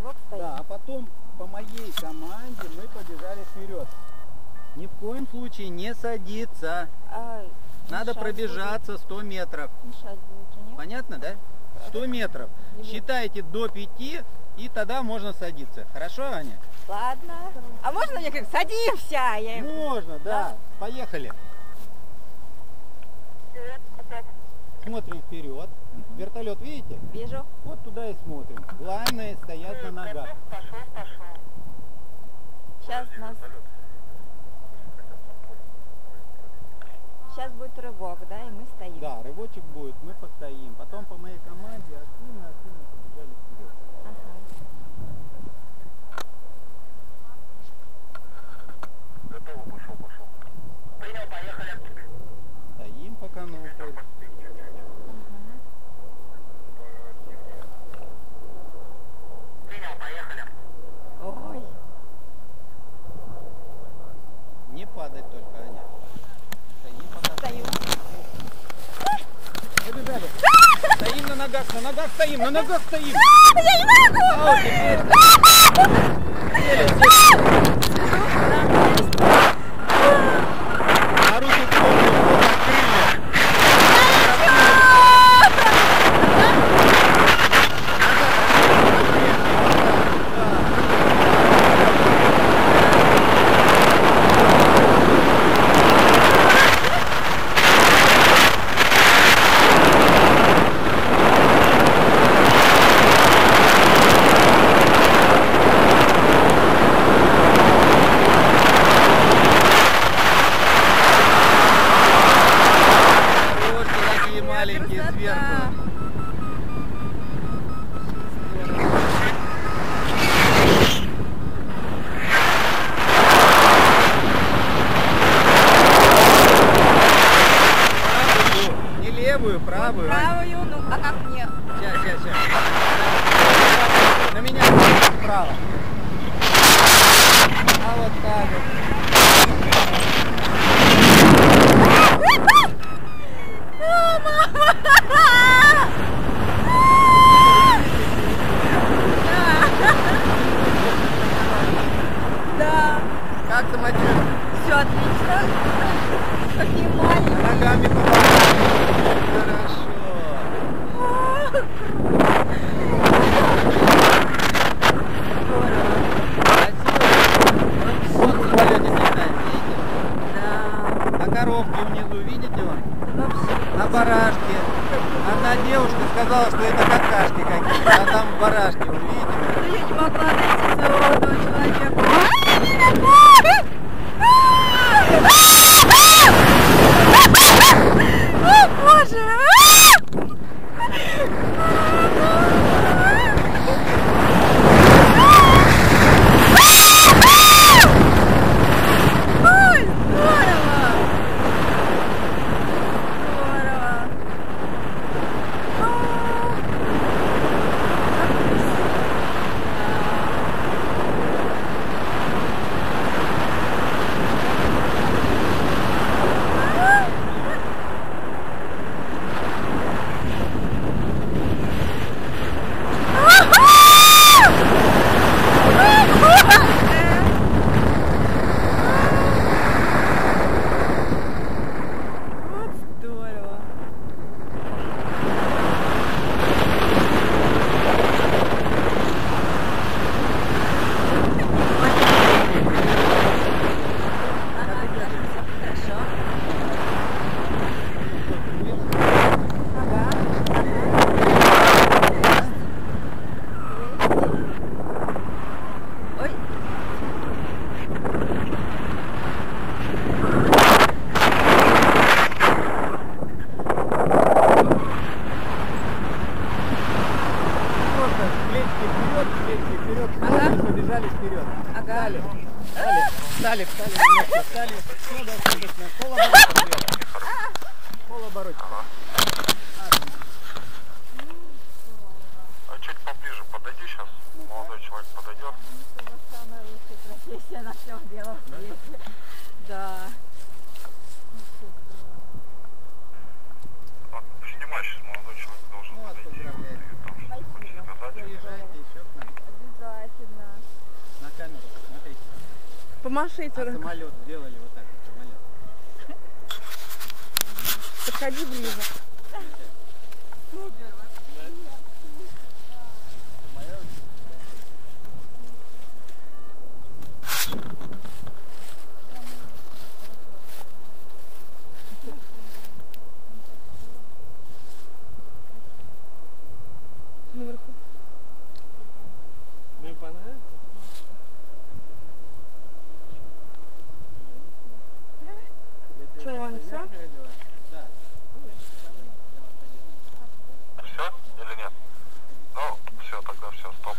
рывок стоим. Да, а потом по моей команде мы побежали вперед. Ни в коем случае не садиться. Надо пробежаться 100 метров. Мешать будет же, нет? Понятно, да? 100 метров. Считайте до 5, и тогда можно садиться. Хорошо, Аня? Ладно. А можно мне как садимся? Можно, да. Поехали. Смотрим вперед. Вертолет видите? Вижу. Вот туда и смотрим. Главное стоять на ногах. Сейчас нас... Сейчас будет рывок, да, и мы стоим. Да, рывочек будет, мы постоим. Потом по моей команде активно побежали вперед. Готово, пошел. Принял, поехали. Стоим пока на уходе. Принял, поехали. Ой. Не падать только, Аня. Стоим пока. Стою. Побежали. Стоим на ногах стоим, на ногах стоим. Я не могу! А вот теперь. А руки открыли. Маленькие сверху. Не левую, правую. Правую, ну а как мне? Сейчас. На меня справа. А вот так вот. Да. Как самочувствие? Все отлично. Какие маленькие. Ногами помогай. Хорошо. Вот в полете летает, видите? Да. На коровке внизу, видите вон? Вообще. На барашке. Одна девушка сказала, что это какашки какие-то, а там барашки, вы видите? Я не могла найти своего молодого человека. О, Боже! Ой, здорово! побежали вперед. Ага. Встали. Полоборотик. А чуть поближе подойди сейчас. Молодой человек подойдет. Самая лучшая профессия на всем белом свете. Да. Снимай, сейчас молодой человек должен подойти. Поздравляю. И там что-то сказать. Приезжайте еще к нам. Обязательно. Помашите. А самолет сделали вот так вот, самолет. Подходи ближе. Наверху. Мне понравилось? Что, Иван, все? Да. Все или нет? Ну, все, тогда все, стоп.